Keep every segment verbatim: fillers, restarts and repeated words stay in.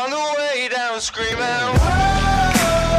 on the way down screaming, whoa,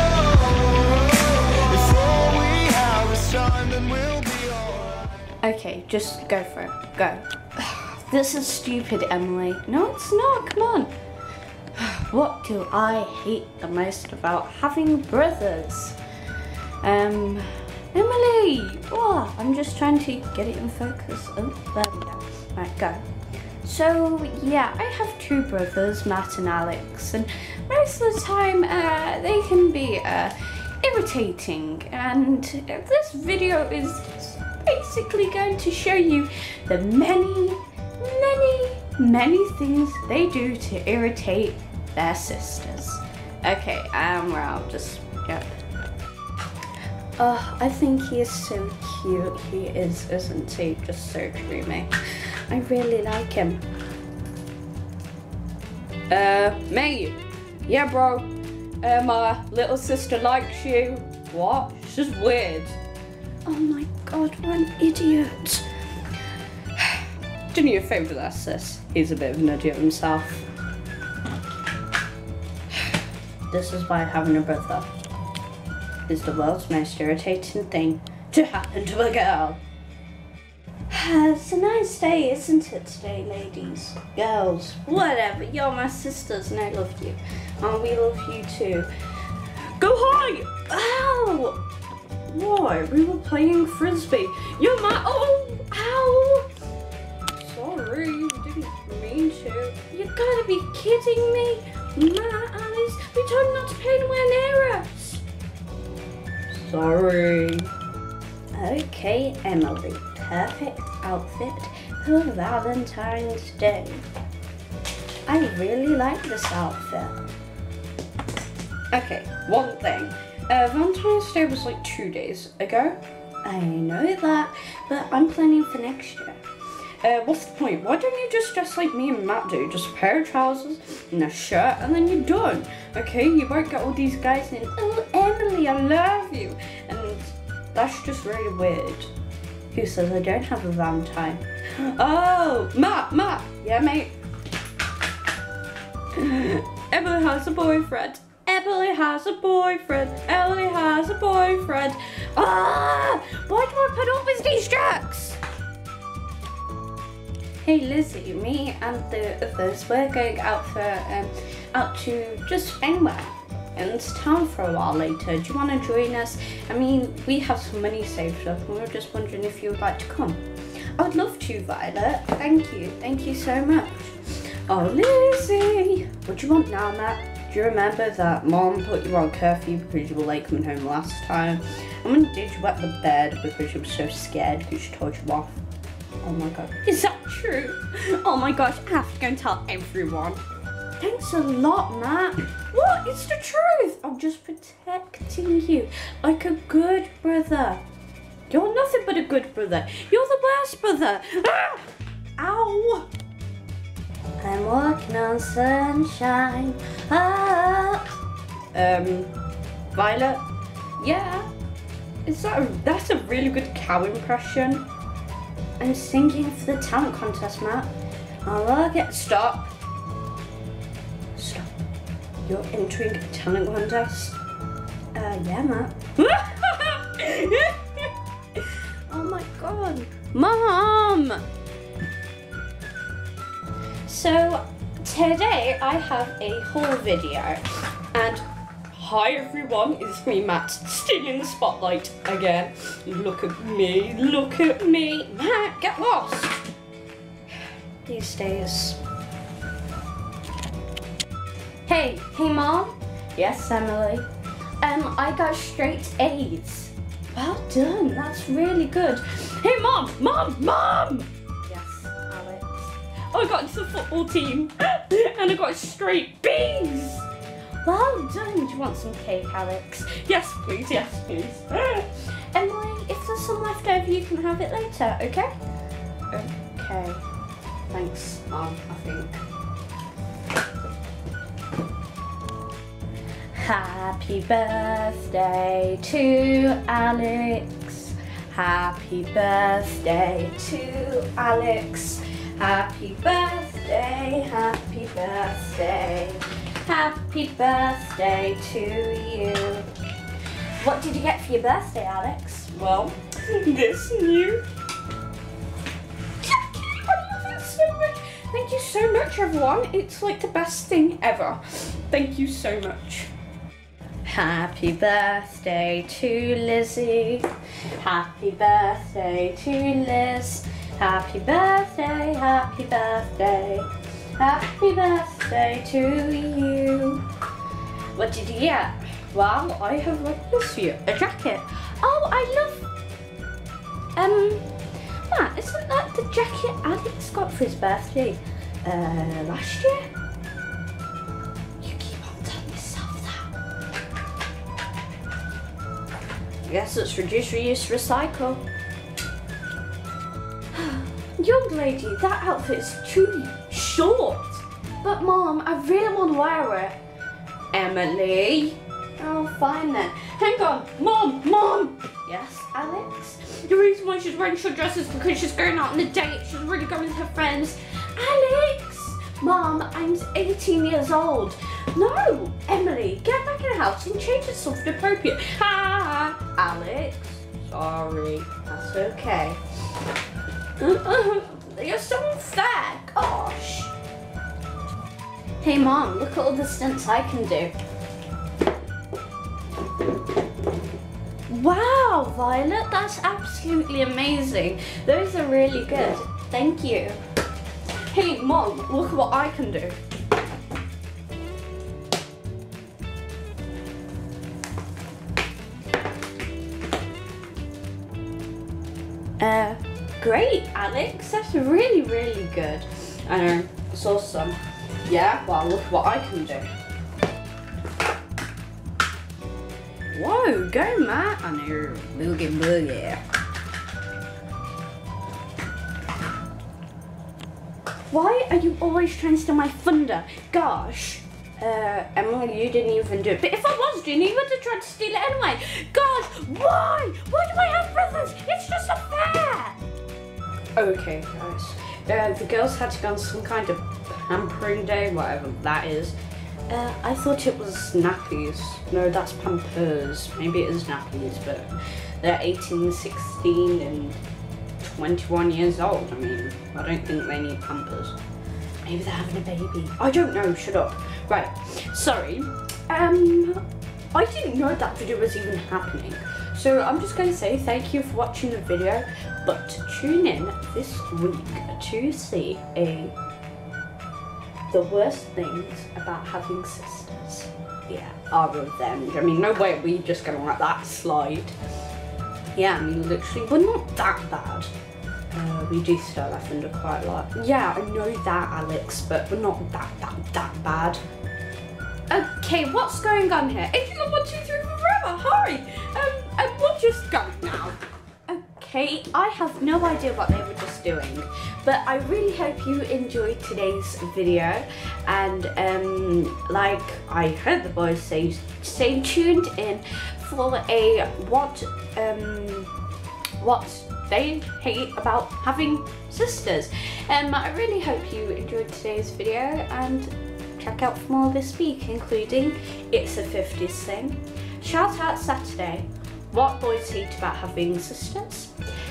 before we have this time, then we'll be alright. Okay, just go for it. Go. This is stupid, Emily. No, it's not. Come on. What do I hate the most about having brothers? Um, Emily! Oh, I'm just trying to get it in focus. Oh, there we go. Right, go. So, yeah, I have two brothers, Matt and Alex, and most of the time uh, they can be uh, irritating, and this video is basically going to show you the many, many, many things they do to irritate their sisters. Okay, um, well, just, yeah. Oh, I think he is so cute. He is, isn't he? Just so dreamy. I really like him. Uh, mate. Yeah, bro. Uh, my little sister likes you. What? She's just weird. Oh my god, what an idiot. Do me a favour there, sis. He's a bit of an idiot himself. This is why having a brother is the world's most irritating thing to happen to a girl. It's a nice day, isn't it, today, ladies? Girls, whatever. You're my sisters and I love you. And we love you too. Go high! Ow! Why? We were playing frisbee. You're my. Oh! Ow! Sorry, you didn't mean to. You gotta be kidding me. Matt, Alice, we told him not to play anywhere near us. Sorry. Okay, Emily. Perfect outfit for Valentine's Day. I really like this outfit. Okay, one thing. Uh, Valentine's Day was like two days ago. I know that, but I'm planning for next year. Uh, what's the point? Why don't you just dress like me and Matt do? Just a pair of trousers and a shirt and then you're done. Okay, you won't get all these guys in, oh, Emily, I love you. And that's just really weird. Who says I don't have a Valentine? Oh, Matt, Matt. Yeah, mate. Emily has a boyfriend. Emily has a boyfriend. Emily has a boyfriend. Ah! Why do I put up with these jokes? Hey Lizzie, me and the others, we're going out for um, out to just anywhere in town for a while later. Do you want to join us? I mean, we have some money saved up and we were just wondering if you would like to come. I would love to, Violet. Thank you. Thank you so much. Oh, Lizzie. What do you want now, Matt? Do you remember that Mom put you on curfew because you were late coming home last time? And when did you wet the bed because you were so scared because she told you off? Oh my god. Is that true? Oh my gosh, I have to go and tell everyone. Thanks a lot, Matt. What? It's the truth. I'm just protecting you like a good brother. You're nothing but a good brother. You're the worst brother. Ah! Ow. I'm walking on sunshine. Ah. Um, Violet? Yeah? Is that a, that's a really good cow impression. I'm singing for the talent contest, Matt. Oh, well, get stop. Stop. You're entering a talent contest? Uh, yeah, Matt. Oh my god. Mom! So, today I have a haul video. And hi everyone, it's me, Matt, still in the spotlight again. Look at me, look at me. Matt, get lost. These days. Hey, hey Mom? Yes, Emily? Um, I got straight A's. Well done, that's really good. Hey Mom, Mom, Mom! Yes, Alex? I got into the football team and I got straight B's. Well done. Do you want some cake, Alex? Yes, please. Yes, please. Emily, if there's some left over, you can have it later, okay? Okay. Thanks, Mom, I think. Happy birthday to Alex. Happy birthday to Alex. Happy birthday, happy birthday. Happy birthday to you. What did you get for your birthday, Alex? Well, this new jacket. I love it so much. Thank you so much, everyone. It's like the best thing ever. Thank you so much. Happy birthday to Lizzie. Happy birthday to Liz. Happy birthday, happy birthday. Happy birthday to you. What did you get? Well, I have like this for you. A jacket. Oh, I love... Um, Matt, isn't that the jacket Alex got for his birthday uh, last year? You keep on telling yourself that. Yes, it's reduce, reuse, recycle. Young lady, that outfit is too short. But Mom, I really want to wear it. Emily. Oh, fine then. Hang on, Mom, Mom. Yes, Alex? The reason why she's wearing short dresses is because she's going out on a date. She's really going with her friends. Alex! Mom, I'm eighteen years old. No, Emily, get back in the house and change it to something appropriate. Ha! Alex, sorry, that's okay. You're so unfair, gosh. Hey Mom, look at all the stunts I can do. Wow, Violet, that's absolutely amazing. Those are really good. Thank you. Hey, Mom, look at what I can do. Uh, great, Alex. That's really, really good. I know, it's awesome. Yeah, well, look at what I can do. Whoa, go Matt. I know, boogie boogie. Why are you always trying to steal my thunder? Gosh. Uh, Emily, you didn't even do it. But if I was doing it, you would have tried to steal it anyway. Gosh, why? Why do I have brothers? It's just unfair. Okay, guys. Uh, the girls had to go on some kind of pampering day, whatever that is. Uh, I thought it was nappies. No, that's Pampers. Maybe it is nappies, but they're eighteen, sixteen, and twenty-one years old. I mean, I don't think they need Pampers. Maybe they're having a baby. I don't know, shut up. Right, sorry. Um, I didn't know that video was even happening. So I'm just going to say thank you for watching the video, but tune in this week to see a the worst things about having sisters. Yeah, our revenge. I mean, no way are we just gonna let that slide. Yeah, I mean, literally, we're not that bad. Uh, we do steal our thunder quite a lot. Yeah, I know that, Alex, but we're not that, that, that bad. Okay, what's going on here? If you got one, two, three, forever, hurry! Um, and we'll just go now. Okay, I have no idea what they were just doing, but I really hope you enjoyed today's video, and um, like I heard the boys say, stay tuned in for a what um, what they hate about having sisters. Um, I really hope you enjoyed today's video, and check out for more this week, including It's a fifties Thing, Shout Out Saturday, What Boys Hate About Having Sisters,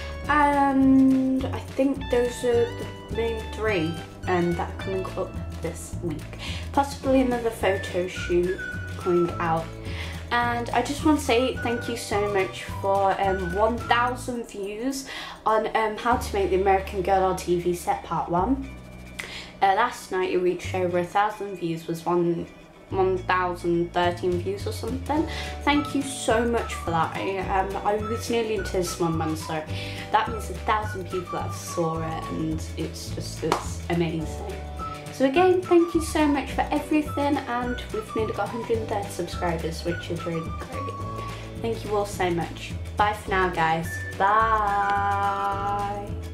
and I think those are the main three um, that are coming up this week. Possibly another photo shoot coming out. And I just want to say thank you so much for um, one thousand views on um, How to Make the American Girl on T V Set Part one. Uh, last night it reached over a thousand views, was one one thousand thirteen views or something. Thank you so much for that. I, um, I was nearly into this one month, so that means a thousand people that saw it, and it's just, it's amazing. So again, thank you so much for everything, and we've nearly got one hundred thirty subscribers, which is really great. Thank you all so much. Bye for now, guys. Bye.